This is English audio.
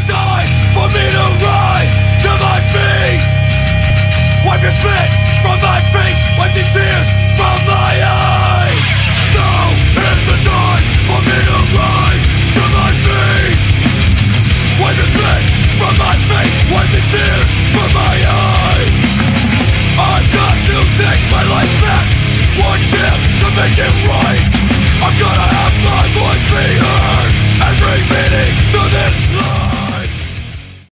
time for me to rise to my feet. Wipe your spit from my face, wipe these tears from my eyes. Now is the time for me to rise to my feet. Wipe your spit from my face, wipe these tears from my eyes. I've got to take my life back, one chance to make it right.